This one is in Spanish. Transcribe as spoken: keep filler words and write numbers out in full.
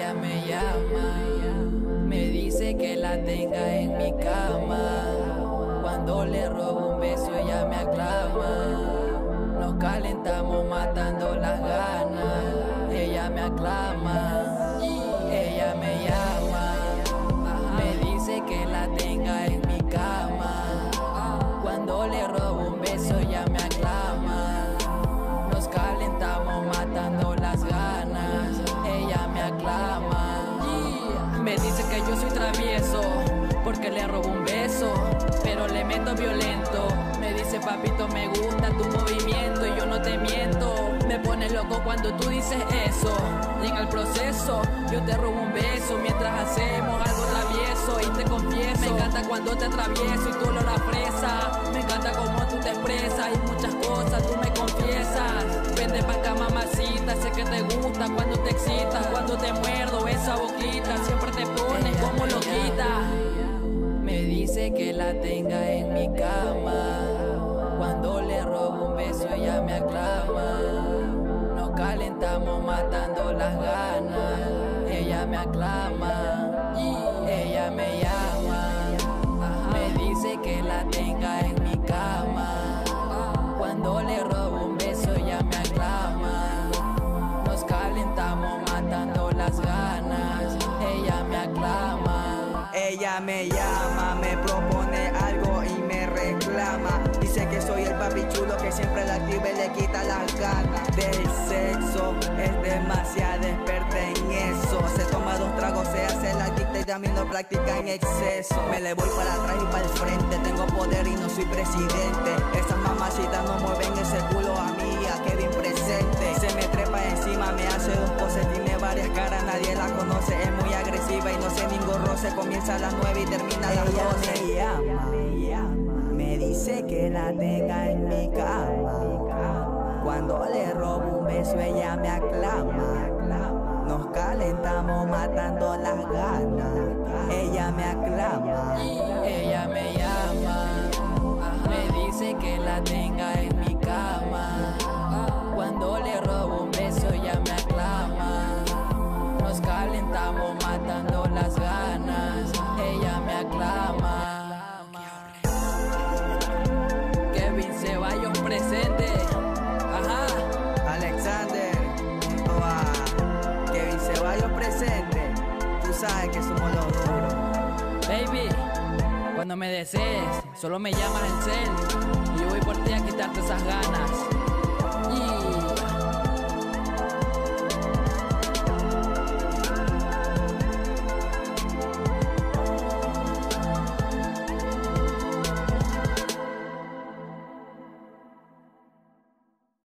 Ella me llama, me dice que la tenga en mi cama. Cuando le robo un beso ella me aclama. Nos calentamos matando las ganas. Ella me aclama, ella me llama, me dice que la tenga en mi cama. Cuando le robo un beso ella me aclama. Nos calentamos matando las ganas. Ella me aclama. Me dice que yo soy travieso porque le robo un beso, pero le meto violento. Me dice papito me gusta tu movimiento y yo no te miento. Me pone loco cuando tú dices eso. Y en el proceso yo te robo un beso mientras hacemos algo travieso. Y te confieso, me encanta cuando te atravieso y tú olor a fresa. Me encanta como tú te expresas y muchas cosas tú me confiesas. Vente pa' acá mamacita, sé que te gusta cuando te excitas. Cuando te muerdo esa boquita siempre te pones como loquita. Me dice que la tenga en mi cama. Cuando le robo un beso ella me aclama. Nos calentamos matando las ganas. Ella me aclama, ella me llama, me dice que la tenga en mi cama. Cuando le robo un beso ella me aclama. Nos calentamos matando las ganas. Ella me aclama. Ella me llama, me propone algo y me reclama. Dice que soy el papi chulo que siempre la activa y le quita las ganas del sexo. Es demasiado experta en eso. Se toma dos tragos, se hace la quita y a mí no practica en exceso. Me le voy para atrás y para el frente. Tengo poder y no soy presidente. Esas mamacitas no mueven ese culo a mí, a Kevin presente. Se me trepa encima, me hace dos poses. Tiene varias caras, nadie la conoce. Es muy agresiva y no sé ningún roce. Comienza a las nueve y termina a las doce. Me llama, me llama, me dice que la tenga en mi cama. Cuando le robo un beso ella me aclama. Nos calentamos matando las ganas. Ella me aclama, ella me llama, me dice que la tenga en mi cama. Cuando le robo un beso ella me aclama. Nos calentamos matando las ganas. Ella me aclama. Kevin Ceballos presente. Ajá. Alexander junto a Kevin Ceballos presente. Tú sabes que somos los duros. Baby, cuando me desees, solo me llamas en cel y yo voy por ti a quitarte esas ganas.